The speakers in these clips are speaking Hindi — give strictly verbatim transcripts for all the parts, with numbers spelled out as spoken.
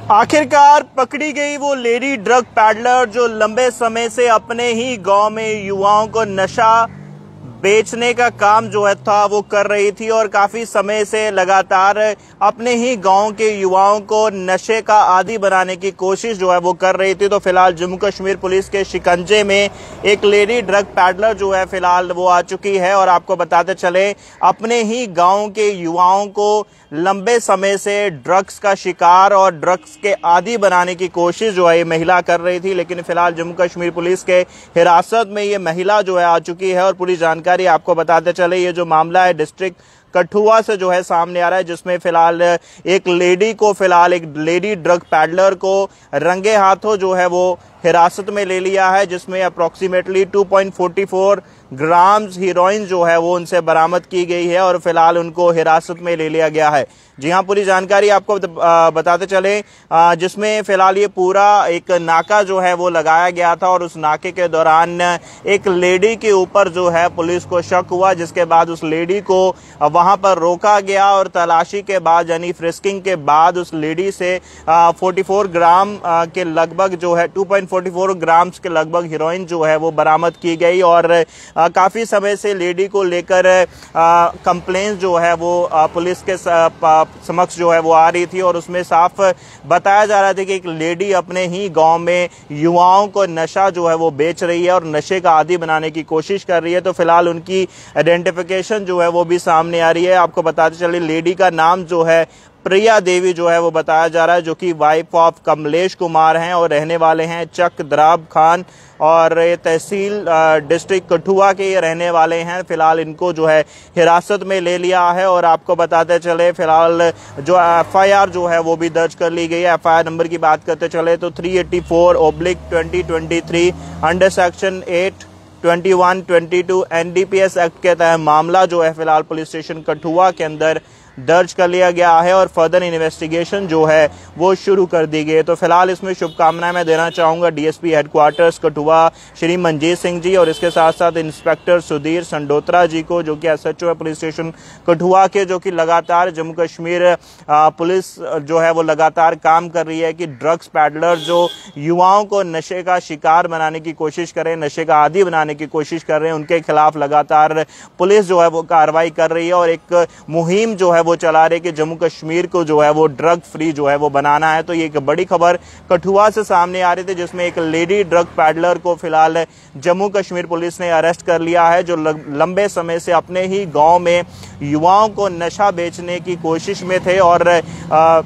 आखिरकार पकड़ी गई वो लेडी ड्रग पैडलर जो लंबे समय से अपने ही गांव में युवाओं को नशा बेचने का काम जो है था वो कर रही थी और काफी समय से लगातार अपने ही गांव के युवाओं को नशे का आदी बनाने की कोशिश जो है वो कर रही थी। तो फिलहाल जम्मू कश्मीर पुलिस के शिकंजे में एक लेडी ड्रग पैडलर जो है फिलहाल वो आ चुकी है। और आपको बताते चले, अपने ही गांव के युवाओं को लंबे समय से ड्रग्स का शिकार और ड्रग्स के आदी बनाने की कोशिश जो है ये महिला कर रही थी। लेकिन फिलहाल जम्मू कश्मीर पुलिस के हिरासत में ये महिला जो है आ चुकी है। और पूरी जानकारी आपको बताते चले, ये जो मामला है डिस्ट्रिक्ट कठुआ से जो है सामने आ रहा है, जिसमें फिलहाल एक लेडी को फिलहाल एक लेडी ड्रग पैडलर को रंगे हाथों जो है वो हिरासत में ले लिया है, जिसमें approximately two point four four grams heroin जो है वो उनसे बरामद की गई है और फिलहाल उनको हिरासत में ले लिया गया है। जी हाँ, पूरी जानकारी आपको बताते चले, जिसमें फिलहाल ये पूरा एक नाका जो है वो लगाया गया था और उस नाके के दौरान एक लेडी के ऊपर जो है पुलिस को शक हुआ, जिसके बाद उस लेडी को वहां पर रोका गया और तलाशी के बाद यानी फ्रिस्किंग के बाद उस लेडी से चौवालीस ग्राम के लगभग जो है two point four four grams के लगभग हीरोइन जो है वो बरामद की गई। और आ, काफी समय से लेडी को लेकर कंप्लेंट जो है वो आ, पुलिस के समक्ष जो है वो आ रही थी और उसमें साफ बताया जा रहा था कि एक लेडी अपने ही गांव में युवाओं को नशा जो है वो बेच रही है और नशे का आदी बनाने की कोशिश कर रही है। तो फिलहाल उनकी आइडेंटिफिकेशन जो है वो भी सामने आ रही है। आपको बताते चले, लेडी का नाम जो है प्रिया देवी जो है वो बताया जा रहा है, जो कि वाइफ ऑफ कमलेश कुमार हैं और रहने वाले हैं चक द्राब खान और ये तहसील डिस्ट्रिक्ट कठुआ के ये रहने वाले हैं। फिलहाल इनको जो है हिरासत में ले लिया है। और आपको बताते चले, फिलहाल जो एफ आई आर जो है वो भी दर्ज कर ली गई है। एफ आई आर नंबर की बात करते चले तो three eighty four oblique twenty twenty three under section eight twenty one twenty two N D P S act के तहत मामला जो है फिलहाल पुलिस स्टेशन कठुआ के अंदर दर्ज कर लिया गया है और फर्दर इन्वेस्टिगेशन जो है वो शुरू कर दी गई है। तो फिलहाल इसमें शुभकामनाएं मैं देना चाहूंगा डीएसपी हेडक्वार्टर्स कठुआ श्री मंजीत सिंह जी और इसके साथ साथ इंस्पेक्टर सुधीर संडोत्रा जी को, जो कि एसएचओ है पुलिस स्टेशन कठुआ के, जो कि लगातार जम्मू कश्मीर पुलिस जो है वो लगातार काम कर रही है कि ड्रग्स पैडलर जो युवाओं को नशे का शिकार बनाने की कोशिश करें, नशे का आदी बनाने की कोशिश कर रहे हैं, उनके खिलाफ लगातार पुलिस जो है वो कार्रवाई कर रही है और एक मुहिम जो है वो चला रहे कि जम्मू कश्मीर को जो है वो ड्रग फ्री जो है वो बनाना है। तो ये एक बड़ी खबर कठुआ से सामने आ रही थी, जिसमें एक लेडी ड्रग पैडलर को फिलहाल जम्मू कश्मीर पुलिस ने अरेस्ट कर लिया है, जो लंबे समय से अपने ही गांव में युवाओं को नशा बेचने की कोशिश में थे और आ,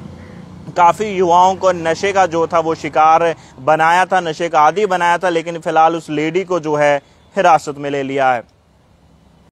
काफी युवाओं को नशे का जो था वो शिकार बनाया था, नशे का आदी बनाया था। लेकिन फिलहाल उस लेडी को जो है हिरासत में ले लिया है।